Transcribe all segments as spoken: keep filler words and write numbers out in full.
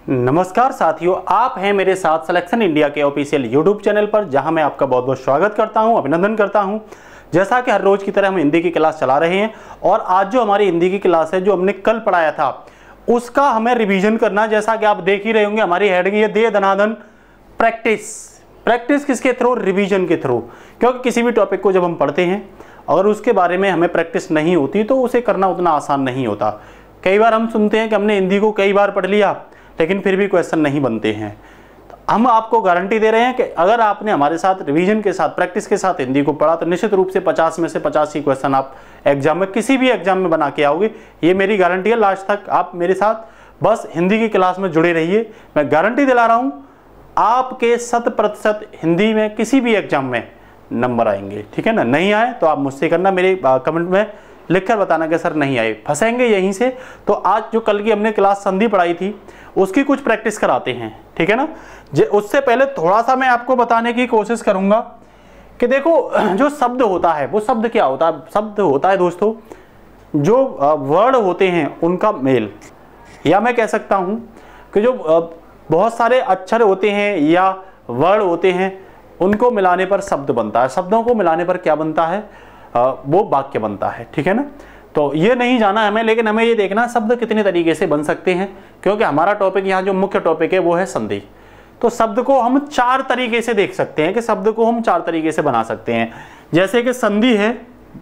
नमस्कार साथियों, आप हैं मेरे साथ सिलेक्शन इंडिया के ऑफिशियल यूट्यूब चैनल पर, जहां मैं आपका बहुत बहुत स्वागत करता हूं, अभिनंदन करता हूं। जैसा कि हर रोज की तरह हम हिंदी की क्लास चला रहे हैं और आज जो हमारी हिंदी की क्लास है, जो हमने कल पढ़ाया था, उसका हमें रिवीजन करना। जैसा कि आप देख ही रहे होंगे, हमारी हेडिंग ये दे दनादन प्रैक्टिस। प्रैक्टिस किसके थ्रू? रिवीजन के थ्रू। क्योंकि किसी भी टॉपिक को जब हम पढ़ते हैं और उसके बारे में हमें प्रैक्टिस नहीं होती तो उसे करना उतना आसान नहीं होता। कई बार हम सुनते हैं कि हमने हिंदी को कई बार पढ़ लिया लेकिन फिर भी क्वेश्चन नहीं बनते हैं। तो हम आपको गारंटी दे रहे हैं कि अगर आपने हमारे साथ रिवीजन के साथ, प्रैक्टिस के साथ हिंदी को पढ़ा तो निश्चित रूप से पचास में से पचास ही क्वेश्चन आप एग्जाम में, किसी भी एग्जाम में बना के आओगे। ये मेरी गारंटी है। लास्ट तक आप मेरे साथ बस हिंदी की क्लास में जुड़े रहिए। मैं गारंटी दिला रहा हूँ, आपके शत प्रतिशत हिंदी में किसी भी एग्जाम में नंबर आएंगे। ठीक है ना? नहीं आए तो आप मुझसे करना, मेरे कमेंट में लिखकर बताना कि सर नहीं आए, फंसेंगे यहीं से। तो आज जो कल की हमने क्लास संधि पढ़ाई थी उसकी कुछ प्रैक्टिस कराते हैं। ठीक है ना? उससे पहले थोड़ा सा मैं आपको बताने की कोशिश करूंगा कि देखो, जो शब्द होता है वो शब्द क्या होता है? शब्द होता है दोस्तों जो वर्ड होते हैं उनका मेल, या मैं कह सकता हूं कि जो बहुत सारे अक्षर होते हैं या वर्ड होते हैं उनको मिलाने पर शब्द बनता है। शब्दों को मिलाने पर क्या बनता है? वो वाक्य बनता है। ठीक है ना? तो ये नहीं जाना हमें, लेकिन हमें ये देखना शब्द कितने तरीके से बन सकते हैं, क्योंकि हमारा टॉपिक यहाँ जो मुख्य टॉपिक है वो है संधि। तो शब्द को हम चार तरीके से देख सकते हैं कि शब्द को हम चार तरीके से बना सकते हैं। जैसे कि संधि है,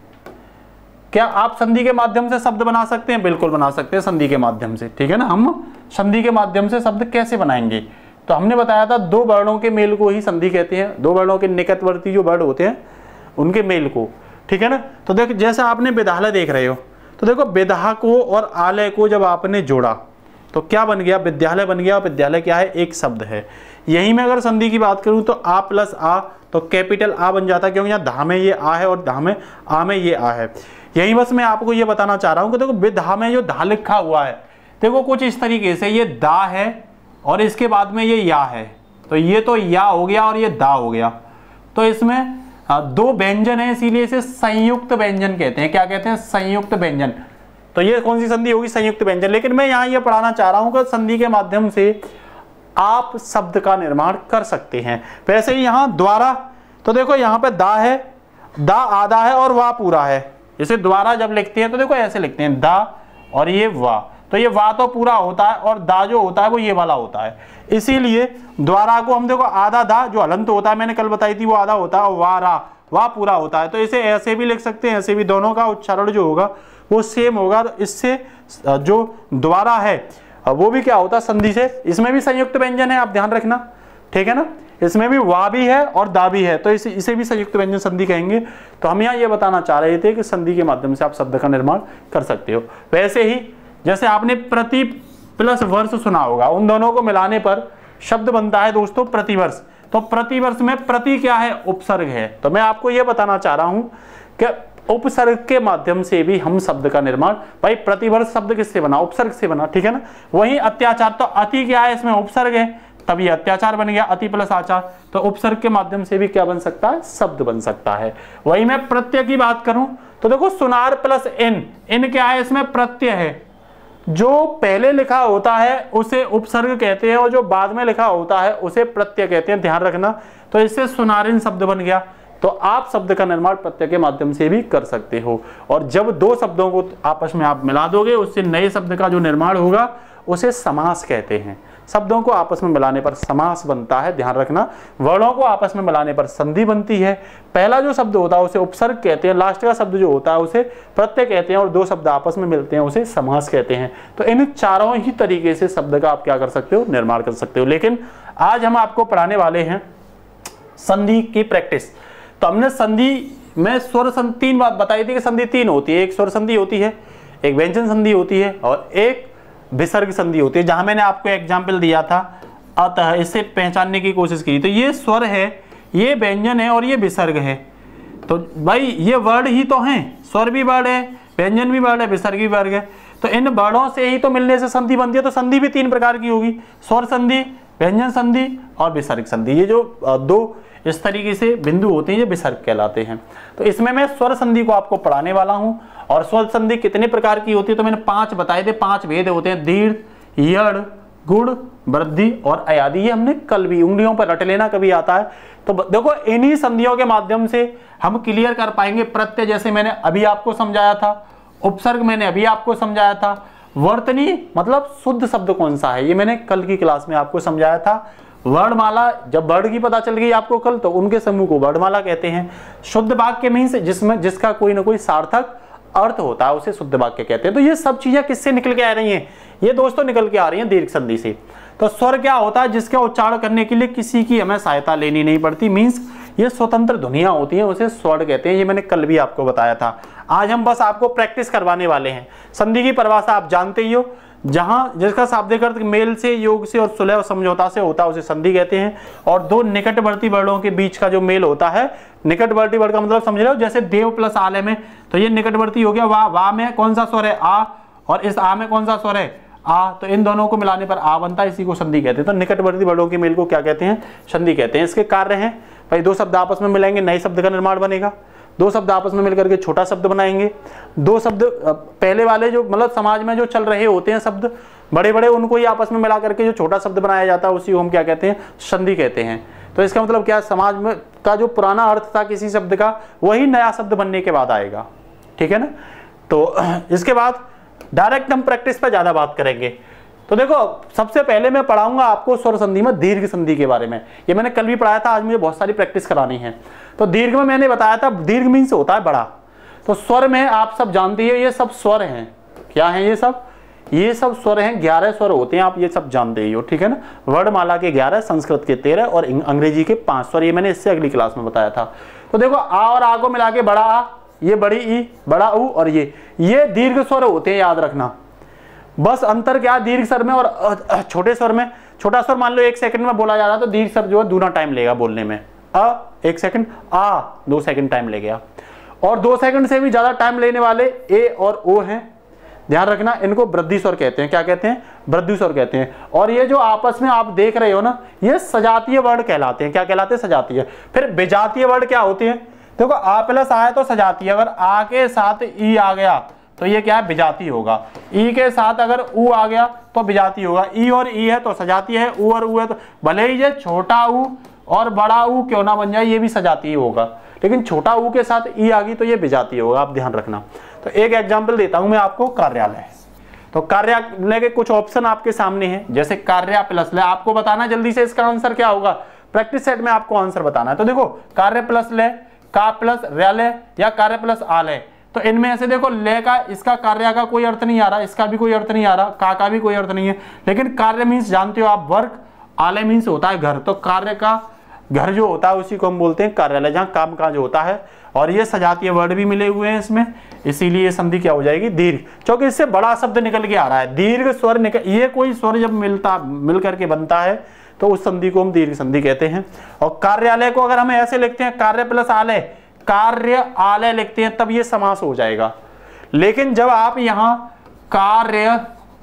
क्या आप संधि के माध्यम से शब्द बना सकते हैं? बिल्कुल बना सकते हैं संधि के माध्यम से। ठीक है ना? हम संधि के माध्यम से शब्द कैसे बनाएंगे? तो हमने बताया था दो वर्णों के मेल को ही संधि कहते हैं, दो वर्णों के निकटवर्ती जो वर्ड होते हैं उनके मेल को। ठीक है ना? तो देखो, जैसे आपने विद्यालय देख रहे हो, तो देखो विद्या को और आलय को जब आपने जोड़ा तो क्या बन गया? विद्यालय बन गया। विद्यालय क्या है? एक शब्द है। यही मैं अगर संधि की बात करूं तो आ प्लस आ, तो कैपिटल आ बन जाता है, क्योंकि यहाँ धा में ये आ है और धा में आ में ये आ है। यही बस मैं आपको ये बताना चाह रहा हूं कि देखो विद्या में जो धा लिखा हुआ है, देखो कुछ इस तरीके से, ये दा है और इसके बाद में ये या है, तो ये तो या हो गया और ये दा हो गया। तो इसमें दो व्यंजन है, इसीलिए इसे संयुक्त व्यंजन कहते हैं। क्या कहते हैं? संयुक्त व्यंजन। तो ये कौन सी संधि होगी? संयुक्त व्यंजन। लेकिन मैं यहाँ ये पढ़ाना चाह रहा हूँ कि संधि के माध्यम से आप शब्द का निर्माण कर सकते हैं। वैसे ही यहाँ द्वारा, तो देखो यहाँ पे दा है, दा आधा है और वा पूरा है। इसे द्वारा जब लिखते हैं तो देखो ऐसे लिखते हैं, दा और ये वा, तो ये वा तो पूरा होता है और दा जो होता है वो ये वाला होता है। इसीलिए द्वारा को हम देखो आधा दा जो हलंत होता है, मैंने कल बताई थी, वो आधा होता है और वारा वा पूरा होता है। तो इसे ऐसे भी लिख सकते हैं, ऐसे भी। दोनों का उच्चारण जो होगा वो सेम होगा। तो इससे जो द्वारा है वो भी क्या होता है? संधि से। इसमें भी संयुक्त व्यंजन है, आप ध्यान रखना। ठीक है ना? इसमें भी वा भी है और दा भी है, तो इसे इसे भी संयुक्त व्यंजन संधि कहेंगे। तो हम यहाँ ये बताना चाह रहे थे कि संधि के माध्यम से आप शब्द का निर्माण कर सकते हो। वैसे ही जैसे आपने प्रति प्लस वर्ष सुना होगा, उन दोनों को मिलाने पर शब्द बनता है दोस्तों प्रतिवर्ष। तो प्रतिवर्ष में प्रति क्या है? उपसर्ग है। तो मैं आपको यह बताना चाह रहा हूं कि उपसर्ग के माध्यम से भी हम शब्द का निर्माण, भाई प्रतिवर्ष शब्द किससे बना? उपसर्ग से बना। ठीक है ना? वही अत्याचार, तो अति क्या है? इसमें उपसर्ग है, तभी अत्याचार बन गया, अति प्लस आचार। तो उपसर्ग के माध्यम से भी क्या बन सकता है? शब्द बन सकता है। वही मैं प्रत्यय की बात करूं तो देखो सुनार प्लस इन, इन क्या है? इसमें प्रत्यय है। जो पहले लिखा होता है उसे उपसर्ग कहते हैं और जो बाद में लिखा होता है उसे प्रत्यय कहते हैं, ध्यान रखना। तो इससे सुनारिन शब्द बन गया। तो आप शब्द का निर्माण प्रत्यय के माध्यम से भी कर सकते हो। और जब दो शब्दों को आपस में आप मिला दोगे, उससे नए शब्द का जो निर्माण होगा उसे समास कहते हैं। शब्दों को आपस में मिलाने पर समास बनता है, ध्यान रखना। वर्णों को आपस में मिलाने पर संधि बनती है। पहला जो शब्द होता है उसे उपसर्ग कहते हैं, लास्ट का शब्द जो होता है उसे प्रत्यय कहते हैं, और दो शब्द आपस में मिलते हैं उसे समास कहते हैं। तो इन चारों ही तरीके से शब्द का आप क्या कर सकते हो? निर्माण कर सकते हो। लेकिन आज हम आपको पढ़ाने वाले हैं संधि की प्रैक्टिस। तो हमने संधि में स्वर संधि तीन बात बताई थी कि संधि तीन होती है। एक स्वर संधि होती है, एक व्यंजन संधि होती है और एक विसर्ग संधि होती है। जहां मैंने आपको एग्जाम्पल दिया था अतः, इससे पहचानने की कोशिश की। तो ये स्वर है, ये व्यंजन है और ये विसर्ग है। तो भाई ये वर्ड ही तो हैं, स्वर भी वर्ड है, व्यंजन भी वर्ड है, विसर्ग भी वर्ग है। तो इन वर्डों से ही तो मिलने से संधि बनती है। तो संधि भी तीन प्रकार की होगी, स्वर संधि, व्यंजन संधि और विसर्ग संधि। ये जो दो इस तरीके से बिंदु होते हैं ये विसर्ग कहलाते हैं। तो इसमें मैं स्वर संधि को आपको पढ़ाने वाला हूं। और स्वर संधि कितने प्रकार की होती है? तो मैंने पांच बताए थे, पांच भेद होते हैं, दीर्घ, यड़, गुण, वृद्धि और अयादि, ये हमने कल भी उंगलियों पर रट लेना कभी आता है। तो देखो इन्हीं संधियों के माध्यम से हम क्लियर कर पाएंगे। प्रत्यय जैसे मैंने अभी आपको समझाया था, उपसर्ग मैंने अभी आपको समझाया था, वर्तनी मतलब शुद्ध शब्द कौन सा है ये मैंने कल की क्लास में आपको समझाया था। वर्णमाला, जब वर्ड की पता चल गई आपको कल, तो उनके समूह को वर्णमाला कहते हैं। शुद्ध वाक्य मीन्स जिसमें जिसका कोई ना कोई सार्थक अर्थ होता है उसे शुद्ध वाक्य कहते हैं। तो ये सब चीजें किससे निकल के आ रही हैं? ये दोस्तों निकल के आ रही हैं दीर्घ संधि से। तो स्वर क्या होता है? जिसका उच्चारण करने के लिए किसी की हमें सहायता लेनी नहीं पड़ती, मीन्स ये स्वतंत्र ध्वनियां होती हैं, उसे स्वर कहते हैं। ये मैंने कल भी आपको बताया था। आज हम बस आपको प्रैक्टिस करवाने वाले हैं। संधि की परिभाषा आप जानते ही हो, जहां जिसका शाब्दिक अर्थ मेल से, योग से और सुलह और समझौता से होता है उसे संधि कहते हैं। और दो निकटवर्ती वर्णों के बीच का जो मेल होता है, निकटवर्ती वर्ड का मतलब समझ रहे हो, जैसे देव प्लस आले में, तो ये निकटवर्ती हो गया। वाह, वाह में कौन सा स्वर है? आ, और इस आ में कौन सा स्वर है? आ, तो इन दोनों को मिलाने पर आ बनता है, इसी को संधि कहते हैं। तो निकटवर्ती वर्णों के मेल को क्या कहते हैं? संधि कहते हैं। इसके कार्य हैं भाई, दो शब्द आपस में मिलेंगे, नए शब्द का निर्माण बनेगा। दो शब्द आपस में मिलकर के छोटा शब्द बनाएंगे। दो शब्द पहले वाले जो मतलब समाज में जो चल रहे होते हैं शब्द बड़े बड़े, उनको ही आपस में मिला करके जो छोटा शब्द बनाया जाता है उसी को हम क्या कहते हैं? संधि कहते हैं। तो इसका मतलब क्या, समाज में का जो पुराना अर्थ था किसी शब्द का, वही नया शब्द बनने के बाद आएगा। ठीक है ना? तो इसके बाद डायरेक्ट हम प्रैक्टिस पर ज्यादा बात करेंगे। तो देखो सबसे पहले मैं पढ़ाऊंगा आपको स्वर संधि में दीर्घ संधि के बारे में। ये मैंने कल भी पढ़ाया था, आज मुझे बहुत सारी प्रैक्टिस करानी है। तो दीर्घ में मैंने बताया था, दीर्घ मीन्स होता है बड़ा। तो स्वर में आप सब जानते हैं, ये सब स्वर हैं। क्या हैं ये सब? ये सब स्वर हैं, ग्यारह स्वर होते हैं, आप ये सब जानते ही हो। ठीक है ना? वर्णमाला के ग्यारह, संस्कृत के तेरह और अंग्रेजी के पांच स्वर, ये मैंने इससे अगली क्लास में बताया था। तो देखो आ और आ को मिला के बड़ा आ, ये बड़ी ई, बड़ा ऊ, और ये ये दीर्घ स्वर होते हैं, याद रखना। बस अंतर क्या दीर्घ स्वर में और छोटे स्वर में? छोटा स्वर मान लो एक सेकंड में बोला जा रहा है, तो दीर्घ स्वर जो है दूना टाइम लेगा बोलने में। अ एक सेकंड, आ दो सेकंड टाइम ले गया। और दो सेकंड से भी ज्यादा टाइम लेने वाले ए और ओ हैं, ध्यान रखना। इनको वृद्धि स्वर कहते हैं। क्या कहते हैं? वृद्धि स्वर कहते हैं। और ये जो आपस में आप देख रहे हो ना, ये सजातीय वर्ण कहलाते हैं। क्या कहलाते हैं? सजातीय। फिर विजातीय वर्ण क्या होते हैं? देखो आ प्लस आ है तो सजातीय, अगर आ के साथ ई आ गया तो ये क्या है? विजातीय होगा। ई के साथ अगर ऊ आ गया तो विजातीय होगा। ई और ई है तो सजातीय है, ऊ और ऊ है तो भले ही ये छोटा ऊ और बड़ा ऊ क्यों ना बन जाए, ये भी सजातीय होगा। लेकिन छोटा ऊ के साथ ई आ गई तो ये विजातीय होगा, आप ध्यान रखना। तो एक एग्जाम्पल देता हूं मैं आपको, कार्यालय। तो कार्यालय के कुछ ऑप्शन आपके सामने हैं, जैसे कार्या प्लस लय। आपको बताना जल्दी से इसका आंसर क्या होगा, प्रैक्टिस सेट में आपको आंसर बताना है। तो देखो कार्य प्लस लय, का प्लस रैलय या कार्य प्लस आलय। तो इनमें ऐसे देखो ले का, इसका कार्य का कोई अर्थ नहीं आ रहा, इसका भी कोई अर्थ नहीं आ रहा, का का भी कोई अर्थ नहीं है। लेकिन कार्य मीन्स जानते हो आप वर्क, आलय मीन्स होता है घर। तो कार्य का घर जो होता है उसी को हम बोलते हैं कार्यालय, जहां काम काज होता है। और ये सजातीय वर्ड भी मिले हुए हैं इसमें, इसीलिए ये संधि क्या हो जाएगी? दीर्घ, क्योंकि इससे बड़ा शब्द निकल के आ रहा है। दीर्घ स्वर निकल, ये कोई स्वर जब मिलता मिल करके बनता है तो उस संधि को हम दीर्घ संधि कहते हैं। और कार्यालय को अगर हम ऐसे लिखते हैं, कार्य प्लस आलय, कार्य आलय लिखते हैं, तब ये समास हो जाएगा। लेकिन जब आप यहां कार्य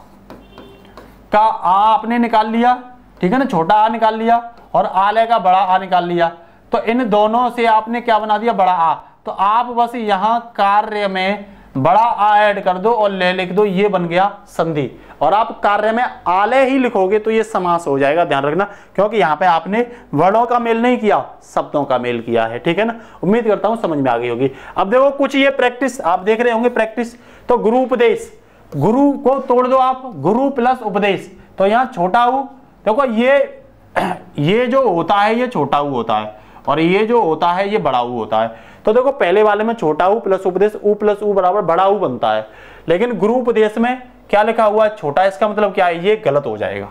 का आ आपने निकाल लिया, ठीक है ना, छोटा आ निकाल लिया, और आलय का बड़ा आ निकाल लिया, तो इन दोनों से आपने क्या बना दिया? बड़ा आ। तो आप बस यहां कार्य में बड़ा आ ऐड कर दो और ले लिख दो, ये बन गया संधि। और आप कार्य में आलय ही लिखोगे तो ये समास हो जाएगा, ध्यान रखना, क्योंकि यहां पे आपने वर्णों का मेल नहीं किया, शब्दों का मेल किया है। ठीक है ना? उम्मीद करता हूं समझ में आ गई होगी। अब देखो कुछ ये प्रैक्टिस आप देख रहे होंगे, प्रैक्टिस। तो गुरु उपदेश, गुरु को तोड़ दो आप, गुरु प्लस उपदेश। तो यहां छोटा ऊ, देखो ये ये जो होता है ये छोटा ऊ होता है, और ये जो होता है ये बड़ा ऊ होता है। तो देखो पहले वाले में छोटा ऊ प्लस उपदेश, ऊ प्लस ऊ बराबर बड़ा ऊ बनता है। लेकिन गुरु उपदेश में क्या लिखा हुआ है? छोटा। इसका मतलब क्या है? ये गलत हो जाएगा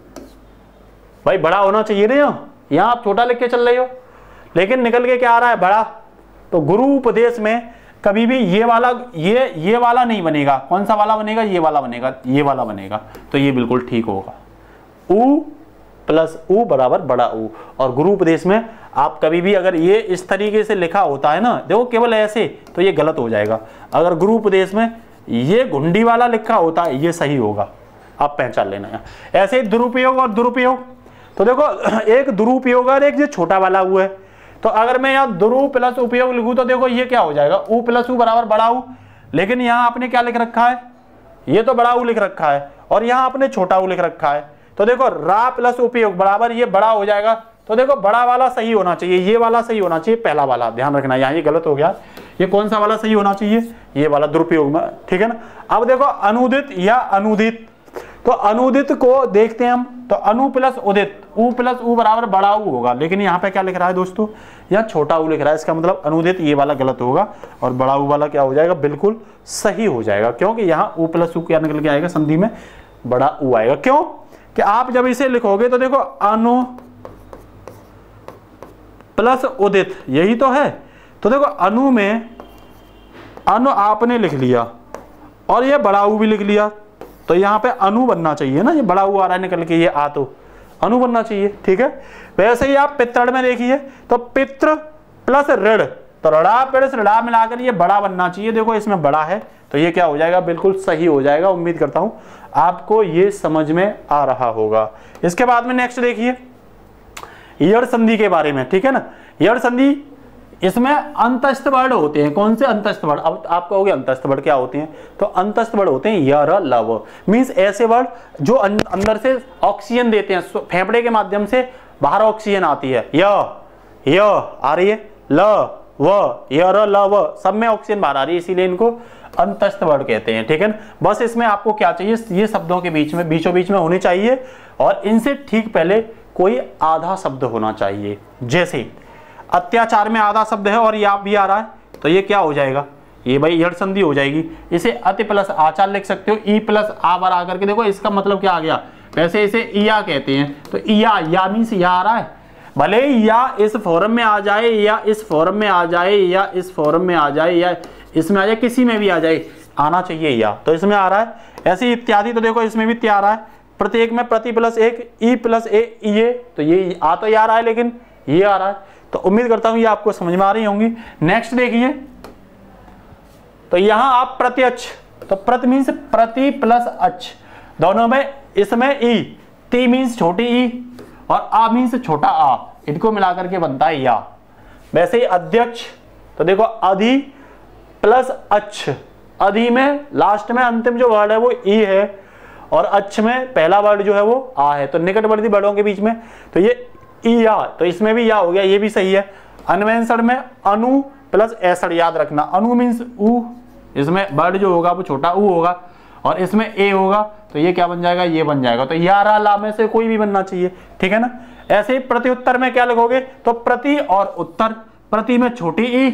भाई, बड़ा होना चाहिए ना। यहां आप छोटा लिख के चल रहे हो, लेकिन निकल के क्या आ रहा है? बड़ा। तो गुरु उपदेश में कभी भी ये वाला ये ये वाला नहीं बनेगा। कौन सा वाला बनेगा? ये वाला बनेगा, ये वाला बनेगा। तो ये बिल्कुल ठीक होगा। ऊ प्लस ऊ बराबर बड़ा ऊ। और गुरु उपदेश में आप कभी भी अगर ये इस तरीके से लिखा होता है ना, देखो केवल ऐसे, तो ये गलत हो जाएगा। अगर गुरु उपदेश में ये घुंडी वाला लिखा होता है, ये सही होगा, आप पहचान लेना है। ऐसे ही दुरुपयोग और दुरुपयोग। तो देखो एक दुरुपयोग और एक ये छोटा वाला हुआ है। तो अगर मैं यहाँ दुरु प्लस उपयोग लिखूं तो देखो ये क्या हो जाएगा? ऊ प्लस ऊ बराबर बड़ा ऊ। लेकिन यहाँ आपने क्या लिख रखा है? ये तो बड़ा ऊ लिख रखा है, और यहाँ आपने छोटा ऊ लिख रखा है। तो देखो रा प्लस उपयोग बराबर ये बड़ा हो जाएगा। तो देखो बड़ा वाला सही होना चाहिए, ये वाला सही होना चाहिए, पहला वाला ध्यान रखना, यहाँ ये गलत हो गया। ये कौन सा वाला सही होना चाहिए, ये वाला दुरुपयोग में, ठीक है ना। अब देखो अनुदित या अनुदित, तो अनुदित को देखते हैं हम, तो अनु प्लस उदित, उ प्लस उ बराबर बड़ा उ होगा, लेकिन यहाँ पे क्या लिख रहा है दोस्तों, यहाँ छोटा उ लिख रहा है, इसका मतलब अनुदित ये वाला गलत होगा और बड़ा उ वाला क्या हो जाएगा, बिल्कुल सही हो जाएगा, क्योंकि यहाँ उ प्लस उ क्या निकल के आएगा, संधि में बड़ा उ आएगा। क्यों कि आप जब इसे लिखोगे तो देखो अनु प्लस उदित यही तो है, तो देखो अनु में अनु आपने लिख लिया और ये बड़ा उ भी लिख लिया, तो यहाँ पे अनु बनना चाहिए ना, ये बड़ा उ आ रहा है निकल के, ये आ तो अनु बनना चाहिए, ठीक है। वैसे ही आप पितृ में देखिए, तो पितृ प्लस ऋण, तो ऋणा प्लस ऋणा मिलाकर ये बड़ा बनना चाहिए, देखो इसमें बड़ा है तो ये क्या हो जाएगा, बिल्कुल सही हो जाएगा। उम्मीद करता हूं आपको ये समझ में आ रहा होगा। इसके बाद में नेक्स्ट देखिए यड़ संधि के बारे में, ठीक है ना। यड़ संधि इसमें अंतस्थ वर्ण होते हैं, कौन से अंतस्थ वर्ण, अब आप कहोगे अंतस्थ वर्ण क्या होते हैं, तो अंतस्थ वर्ण होते हैं यर लव, मींस ऐसे वर्ण जो अंदर से ऑक्सीजन देते हैं, फेफड़े के माध्यम से बाहर ऑक्सीजन आती है, य य आ रही है, ल व यर लव, सब में ऑक्सीजन बाहर आ रही है, इसीलिए इनको अंतस्थ वर्ण कहते हैं, ठीक है ना। बस इसमें आपको क्या चाहिए, ये शब्दों के बीच में बीचों बीच में होने चाहिए और इनसे ठीक पहले कोई आधा शब्द होना चाहिए। जैसे अत्याचार में आधा शब्द है और या भी आ रहा है, तो ये क्या हो जाएगा, ये भाई यड़ संधि हो जाएगी। इसे अति प्लस आचार लिख सकते हो, ई प्लस आ बार आकर के देखो इसका मतलब क्या आ गया, वैसे इसे इया कहते हैं, तो इया या मीन्स या आ रहा है, भले या इस फॉर्म में आ जाए या इस फॉर्म में आ जाए या इस फॉर्म में आ जाए या इसमें आ जाए, किसी में भी आ जाए, आना चाहिए या, तो इसमें आ रहा है। ऐसे ही इत्यादि, तो देखो इसमें भी त्या आ रहा है, प्रत्येक में प्रति प्लस एक, ई प्लस ए ये, तो ये आ तो ये आ रहा है लेकिन ये आ रहा है, तो उम्मीद करता हूं ये आपको समझ में आ रही होंगी। नेक्स्ट देखिए, तो यहां आप प्रत्यक्ष, तो प्रति मीन्स प्रति प्लस अक्ष, दोनों में इसमें ई, ती मीन्स छोटी ई और आ मीन्स छोटा आ, इनको मिलाकर के बनता है या। वैसे ही अध्यक्ष, तो देखो अधि प्लस अक्ष, अधि में लास्ट में अंतिम जो वर्ड है वो ई है और अक्ष में पहला वर्ड जो है वो आ है, तो निकटवर्ती वर्डों के बीच में, तो ये ई या, तो इसमें भी या हो गया, ये भी सही है। अन्वयन में अनु प्लस ऐसड़, याद रखना अनु मीन्स उ, इसमें वर्ड जो होगा वो छोटा उ होगा और इसमें ए होगा, तो ये क्या बन जाएगा, ये बन जाएगा, तो यारा ला में से कोई भी बनना चाहिए, ठीक है ना। ऐसे ही प्रति उत्तर में क्या लिखोगे, तो प्रति और उत्तर, प्रति में छोटी ई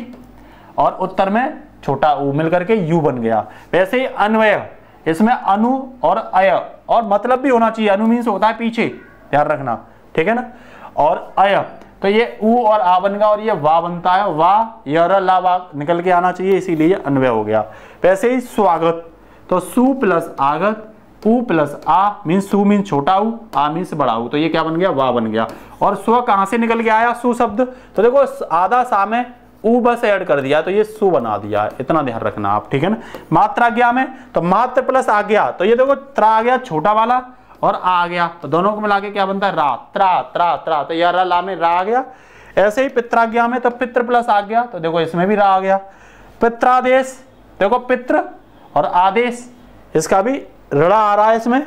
और उत्तर में छोटा उ मिलकर के यू बन गया। वैसे ही अन्वय, इसमें अनु और अय, और मतलब भी होना चाहिए, अनु मीन्स होता है पीछे, ध्यान रखना, ठीक है ना, और अय, तो ये उ और आ बन गया और ये वा बनता है, वा यर ला वा निकल के आना चाहिए, इसीलिए अन्वय हो गया। वैसे ही स्वागत, तो सु प्लस आगत, उ प्लस आ मीन्स सु मीन्स छोटा उ, आ मीन्स बड़ा उ, तो ये क्या बन गया, वा बन गया। और स्व कहां से निकल के आया, सु शब्द, तो देखो आधा सा में उ बस ऐड कर दिया तो ये सु बना दिया, इतना ध्यान रखना आप, ठीक है ना। मात्राज्ञा में, तो मात्र प्लस आ गया, तो ये देखो त्रा आ गया छोटा वाला और आ आ गया, तो दोनों को मिला के क्या बनता है, रा, त्रा त्रा त्रा, तो यार ला में रा आ गया। ऐसे ही पित्राज्ञा में, तो पितृ प्लस आ गया, तो देखो इसमें भी रा आ गया। पित्रादेश, देखो पितृ और आदेश, इसका भी ऋणा आ रहा है इसमें,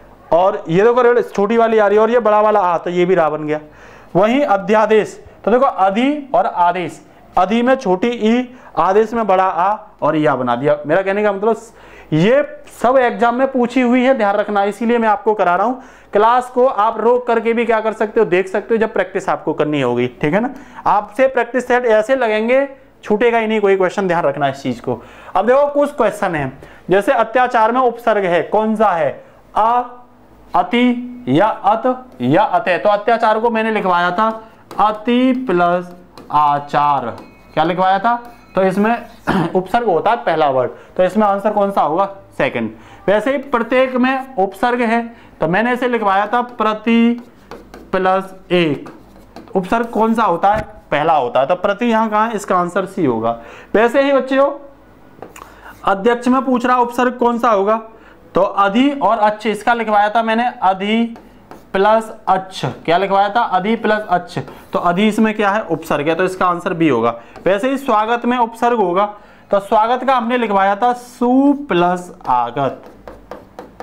और ये देखो ऋण छोटी वाली आ रही है और ये बड़ा वाला आ, तो ये भी रा बन गया। वहीं अध्यादेश, तो देखो अधि और आदेश, अधि में छोटी ई, आदेश में बड़ा आ और या बना दिया। मेरा कहने का मतलब ये सब एग्जाम में पूछी हुई है, ध्यान रखना, इसीलिए मैं आपको करा रहा हूं। क्लास को आप रोक करके भी क्या कर सकते हो, देख सकते हो, जब प्रैक्टिस आपको करनी होगी, ठीक है ना। आपसे प्रैक्टिस सेट ऐसे लगेंगे, छूटेगा ही नहीं कोई क्वेश्चन, ध्यान रखना इस चीज को। अब देखो कुछ क्वेश्चन है, जैसे अत्याचार में उपसर्ग है, कौन सा है, अ, अति या अत या अतः, तो अत्याचार को मैंने लिखवाया था अति प्लस आचार, क्या लिखवाया था, तो इसमें उपसर्ग होता है पहला वर्ड, तो इसमें आंसर कौन सा होगा, सेकंड। वैसे ही प्रत्येक में उपसर्ग है, तो मैंने इसे लिखवाया था प्रति प्लस एक, उपसर्ग कौन सा होता है, पहला होता है, तो प्रति यहां कहां है, इसका आंसर सी होगा। वैसे ही बच्चों अध्यक्ष में पूछ रहा उपसर्ग कौन सा होगा, तो अधि और अच्छ, इसका लिखवाया था मैंने अधि प्लस अच्छ, क्या लिखवाया था, अधि प्लस अच्छ, तो अधि इसमें क्या है, उपसर्ग है, तो इसका आंसर बी होगा। वैसे ही स्वागत में उपसर्ग होगा, तो स्वागत का हमने लिखवाया था सु प्लस आगत,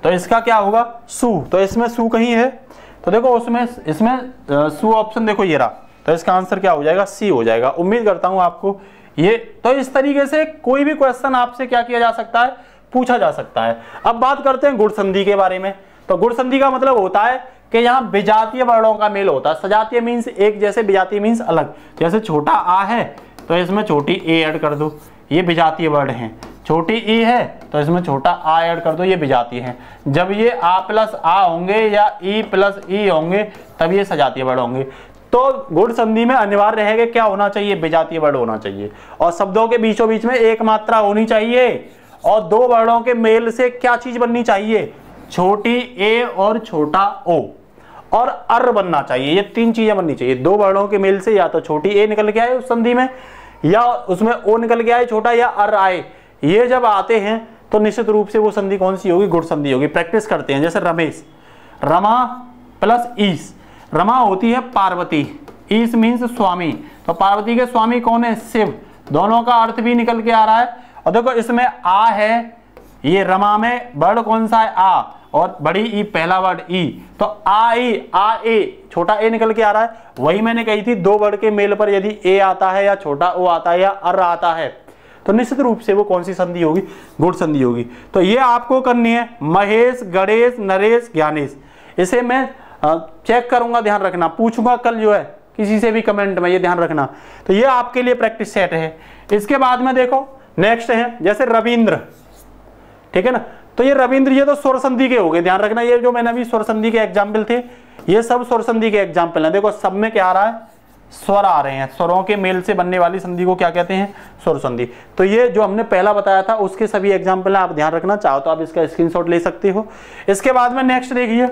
तो इसका क्या होगा सु, तो इसमें सु कहीं है, तो देखो उसमें इसमें सु ऑप्शन देखो ये रहा, तो इसका आंसर क्या हो जाएगा सी हो जाएगा। उम्मीद करता हूं आपको ये, तो इस तरीके से कोई भी क्वेश्चन आपसे क्या किया जा सकता है, पूछा जा सकता है। अब बात करते हैं गुण संधि के बारे में। तो गुण संधि का मतलब होता है कि यहाँ विजातीय वर्णों का मेल होता है। सजातीय मीन्स एक जैसे, विजातीय मीन्स अलग। जैसे छोटा आ है तो इसमें छोटी ए ऐड कर दो, ये विजातीय वर्ण हैं। छोटी ई है तो इसमें छोटा आ ऐड कर दो, ये विजातीय हैं। जब ये आ प्लस आ होंगे या ई प्लस ई होंगे तब ये सजातीय वर्ण होंगे। तो गुण संधि में अनिवार्य रहेगा क्या होना चाहिए, विजातीय वर्ण होना चाहिए, और शब्दों के बीचों बीच में एक मात्रा होनी चाहिए, और दो वर्णों के मेल से क्या चीज बननी चाहिए, छोटी ए और छोटा ओ, और अर बनना चाहिए। ये तीन चीजें बननी चाहिए। दो वर्णों के मेल से या तो छोटी ए निकल के आए उस संधि में, या उसमें ओ निकल के आए छोटा, या अर आए। ये जब आते हैं तो निश्चित रूप से वो संधि कौन सी होगी, गुण संधि होगी। प्रैक्टिस करते हैं। जैसे रमेश, रमा प्लस ईस, रमा होती है पार्वती, ईस मीन्स स्वामी, तो पार्वती के स्वामी कौन है, शिव। दोनों का अर्थ भी निकल के आ रहा है। और देखो इसमें आ है, ये रमा में वर्ड कौन सा है, आ, और बड़ी ई पहला वर्ड ई, तो आ ई, आ ए, छोटा ए निकल के आ रहा है। वही मैंने कही थी, दो वर्ड के मेल पर यदि ए आता है या छोटा ओ आता है या अर आता है तो निश्चित रूप से वो कौन सी संधि होगी, गुण संधि होगी। तो ये आपको करनी है। महेश, गणेश, नरेश, ज्ञानेश, इसे मैं चेक करूंगा, ध्यान रखना, पूछूंगा कल जो है किसी से भी कमेंट में, ये ध्यान रखना। तो ये आपके लिए प्रैक्टिस सेट है। इसके बाद में देखो नेक्स्ट है जैसे रविंद्र, ठीक है ना। तो ये रविंद्र, ये तो स्वर संधि के हो गए, ध्यान रखना। ये जो मैंने अभी स्वर संधि के एग्जाम्पल थे, ये सब स्वर संधि के एग्जाम्पल हैं। देखो सब में क्या आ रहा है, स्वर आ रहे हैं। स्वरों के मेल से बनने वाली संधि को क्या कहते हैं, स्वर संधि। तो ये जो हमने पहला बताया था उसके सभी एग्जाम्पल हैं, आप ध्यान रखना। चाहो तो आप इसका स्क्रीनशॉट ले सकते हो। इसके बाद में नेक्स्ट देखिए,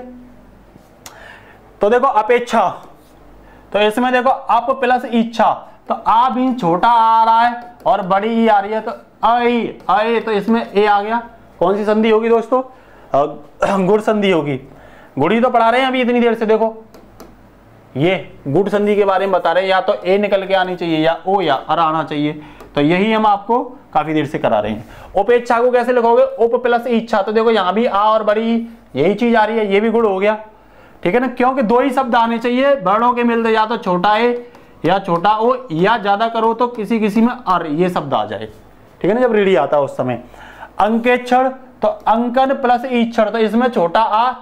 तो देखो अपेक्षा, तो इसमें देखो अप प्लस इच्छा, तो आ भी छोटा आ रहा है और बड़ी ई आ रही है, तो आई आए, तो इसमें ए आ गया। कौन सी संधि होगी दोस्तों, गुण संधि होगी। गुड़ी तो पढ़ा रहे हैं अभी इतनी देर से। देखो ये गुण संधि के बारे में बता रहे हैं, या तो ए निकल के आनी चाहिए या ओ या अर आना चाहिए। तो यही हम आपको काफी देर से करा रहे हैं। उपेक्षा को कैसे लिखोगे, उप प्लस इच्छा, तो देखो यहाँ भी आ और बड़ी यही चीज आ रही है, ये भी गुण हो गया, ठीक है ना। क्योंकि दो ही शब्द आने चाहिए वर्णों के मिलते, या तो छोटा ए या छोटा ओ, या ज्यादा करो तो किसी किसी में अर ये शब्द आ जाए, ठीक है ना, जब रीढ़ी आता है उस समय। अंकेक्षण, तो अंकन प्लस ईक्षण, तो इसमें छोटा आ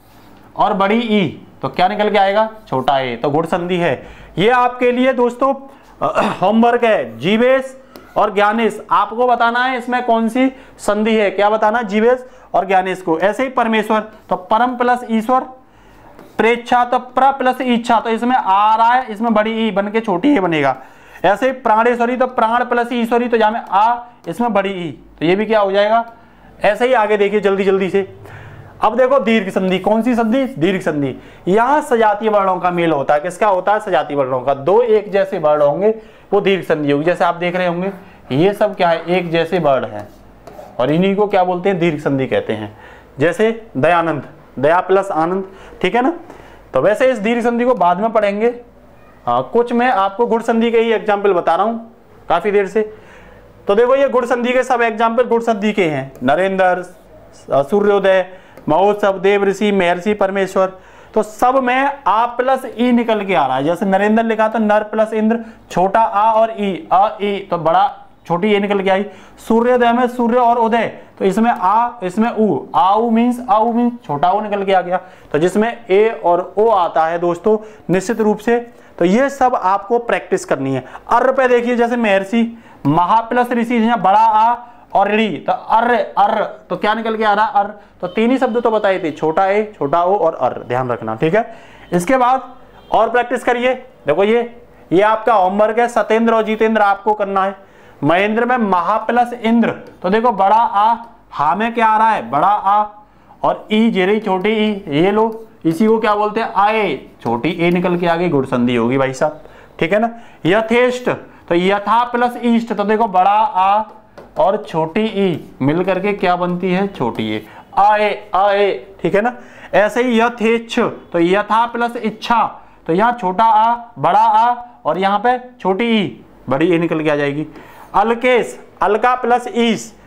और बड़ी ई, तो क्या निकल के आएगा, छोटा ए, तो गुण संधि है। ये आपके लिए दोस्तों होमवर्क है। जीवेश और ज्ञानेश, आपको बताना है इसमें कौन सी संधि है, क्या बताना, जीवेश और ज्ञानेश को। ऐसे ही परमेश्वर, तो परम प्लस ईश्वर। प्रेच्छा, तो प्र प्लस इच्छा, तो इसमें आ रहा है, इसमें बड़ी ई बन के छोटी ए बनेगा। ऐसे ही प्राणेश्वरी, तो प्राण प्लस ईश्वरी, तो जहां में आ इसमें बड़ी ई, तो ये भी क्या हो जाएगा। ऐसे ही आगे देखिए जल्दी जल्दी से। अब देखो दीर्घ संधि, कौन सी संधि, दीर्घ संधि। यहां सजातीय वर्णों का मेल होता है। किसका होता है, सजातीय वर्णों का। दो एक जैसे वर्ण होंगे वो दीर्घ संधि होगी। जैसे आप देख रहे होंगे ये सब क्या है, एक जैसे वर्ण है, और इन्हीं को क्या बोलते हैं, दीर्घ संधि कहते हैं। जैसे दयानंद, दया प्लस आनंद, ठीक है ना। तो वैसे इस दीर्घ संधि को बाद में पढ़ेंगे। हाँ, कुछ मैं आपको गुण संधि के ही एग्जाम्पल बता रहा हूँ काफी देर से। तो देखो ये गुण संधि के सब एग्जाम्पल गुण संधि के हैं। नरेंद्र, सूर्योदय, महोत्सव, देव ऋषि, महर्षि, परमेश्वर, तो सब में आ प्लस ई निकल के आ रहा है। जैसे नरेंद्र लिखा तो नर प्लस इंद्र, छोटा आ और ई, आ ई, तो बड़ा छोटी ए निकल के आई। सूर्योदय में सूर्य और उदय, तो इसमें आ इसमें उ, आउ मीन्स आउ मीन्स छोटा ओ निकल के आ गया। तो जिसमें ए और ओ आता है दोस्तों निश्चित रूप से, तो ये सब आपको प्रैक्टिस करनी है। अर्र पे देखिए, जैसे महर्षि, महा प्लस ऋषि, बड़ा आ और ऋ, तो अर्र अर्र, तो क्या निकल के आ रहा, अर्र। तो तीन ही शब्द तो बताए थे, छोटा ए, छोटा ओ और अर्र, ध्यान रखना, ठीक है। इसके बाद और प्रैक्टिस करिए। देखो ये ये आपका होमवर्क है। सत्येंद्र और जितेंद्र आपको करना है। महेंद्र में महा प्लस इंद्र, तो देखो बड़ा आ, हा में क्या आ रहा है, बड़ा आ, और ई जेरी छोटी ई, ये लो, इसी को क्या बोलते हैं, आए, छोटी ए निकल के आगे, गुण संधि होगी भाई साहब, ठीक है ना। यथेष्ट, तो यथा प्लस ईष्ट, तो देखो बड़ा आ और छोटी ई मिल करके क्या बनती है, छोटी ए, आए आए, ठीक है ना। ऐसे ही यथेच्छ, तो यथा प्लस इच्छा, तो यहाँ छोटा आ, बड़ा आ, और यहाँ पे छोटी ई, बड़ी ए निकल के आ जाएगी। अलकेश, अलका प्लस ईश,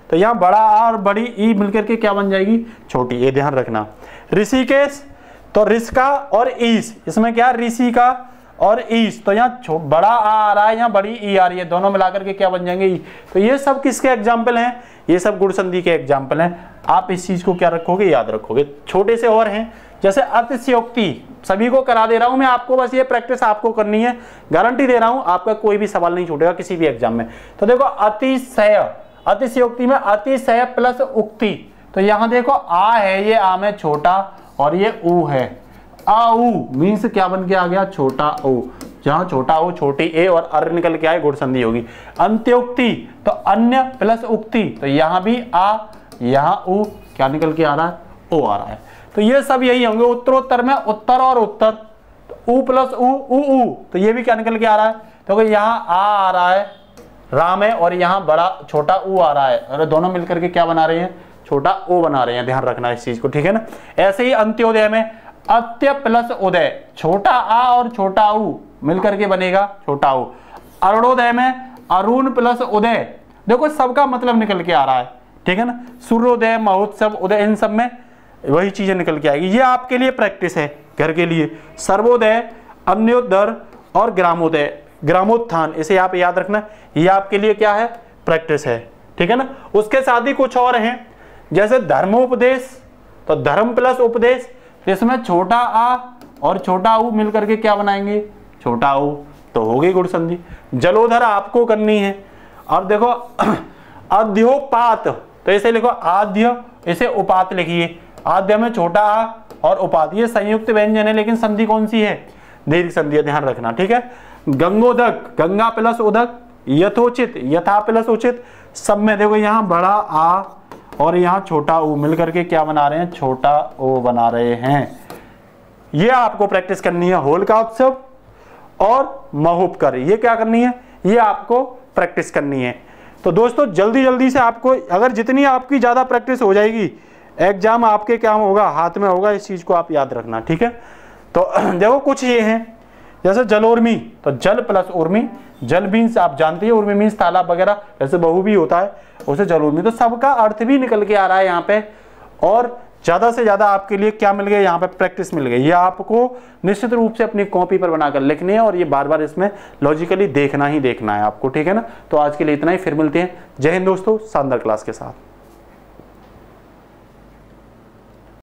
तो यहाँ बड़ा आ और बड़ी ई मिलकर के क्या बन जाएगी, छोटी, ये ध्यान रखना। ऋषिकेश तो रिस्का और ईस, इसमें क्या ऋषि का और ईस, तो यहाँ बड़ा आ आ रहा है, यहाँ बड़ी ई आ रही है, दोनों मिलाकर के क्या बन जाएंगे ई। तो ये सब किसके एग्जाम्पल हैं, ये सब गुण संधि के एग्जाम्पल हैं। आप इस चीज को क्या रखोगे, याद रखोगे। छोटे से और हैं, जैसे अतिशयोक्ति, सभी को करा दे रहा हूं मैं आपको, बस ये प्रैक्टिस आपको करनी है, गारंटी दे रहा हूं आपका कोई भी सवाल नहीं छूटेगा किसी भी एग्जाम में। तो देखो अतिशय, अतिशयोक्ति में अतिशय प्लस उक्ति, तो यहां देखो आ है, ये आ में छोटा और ये ऊ है, आ ऊ मीन्स क्या बन के आ गया, छोटा ऊ, जहां छोटा ऊ छोटी ए और अर निकल के आए, गुण संधि होगी। अंत्योक्ति तो अन्य प्लस उक्ति, तो यहां भी आ, यहां ऊ, क्या निकल के आ रहा है, ओ आ रहा है। तो ये सब यही होंगे। उत्तरोत्तर में उत्तर और उत्तर, तो ऊ प्लस ऊ, ऊ ऊ, तो ये भी क्या निकल के आ रहा है, तो यहाँ आ आ रहा है राम है और यहाँ बड़ा छोटा ऊ आ रहा है, और दोनों मिलकर के क्या बना रहे हैं, छोटा ओ बना रहे हैं, ध्यान रखना इस चीज को, ठीक है ना। ऐसे ही अंत्योदय में अत्य प्लस उदय, छोटा आ और छोटा ऊ मिलकर के बनेगा छोटा ऊ। अरुणोदय में अरुण प्लस उदय, देखो सबका मतलब निकल के आ रहा है, ठीक है ना। सूर्योदय, महोत्सव, उदय, इन सब में वही चीजें निकल के आएगी। ये आपके लिए प्रैक्टिस है घर के लिए। सर्वोदय, अन्योदर और ग्रामोदय, ग्रामोत्थान, इसे आप याद रखना, ये आपके लिए क्या है, प्रैक्टिस है, ठीक है ना। उसके साथ ही कुछ और हैं, जैसे धर्मोपदेश, तो धर्म प्लस उपदेश, इसमें छोटा आ और छोटा ऊ मिलकर के क्या बनाएंगे, छोटा ऊ, तो होगी गुण संधि। जलोधर आपको करनी है। अब देखो अध्योपात, तो इसे लिखो आद्य, इसे उपात लिखिए। आद्य में छोटा आ और उपात, ये संयुक्त व्यंजन है, लेकिन संधि कौन सी है, दीर्घ संधि, ध्यान रखना, ठीक है। गंगोदक, गंगा प्लस उदक, यथोचित, यथा प्लस उचित, सब में देखो यहाँ बड़ा आ और यहाँ छोटा ऊ मिलकर के क्या बना रहे हैं, छोटा ओ बना रहे हैं। ये आपको प्रैक्टिस करनी है। होलिका उत्सव और महोपकर, ये क्या करनी है, ये आपको प्रैक्टिस करनी है। तो दोस्तों जल्दी जल्दी से आपको, अगर जितनी आपकी ज्यादा प्रैक्टिस हो जाएगी, एग्जाम आपके क्या होगा, हाथ में होगा, इस चीज को आप याद रखना, ठीक है। तो देखो कुछ ये हैं, जैसे जलोर्मी, तो जल प्लस उर्मी, जल मीन्स आप जानते हैं, उर्मी मीन्स तालाब वगैरह, जैसे बहु भी होता है उसे जलोर्मी, तो सबका अर्थ भी निकल के आ रहा है यहाँ पे। और ज्यादा से ज्यादा आपके लिए क्या मिल गया, यहाँ पे प्रैक्टिस मिल गई। ये आपको निश्चित रूप से अपनी कॉपी पर बनाकर लिखनी है और ये बार बार इसमें लॉजिकली देखना ही देखना है आपको, ठीक है ना। तो आज के लिए इतना ही, फिर मिलते हैं। जय हिंद दोस्तों, शानदार क्लास के साथ।